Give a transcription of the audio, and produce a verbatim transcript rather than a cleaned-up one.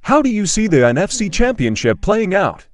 How do you see the N F C Championship playing out?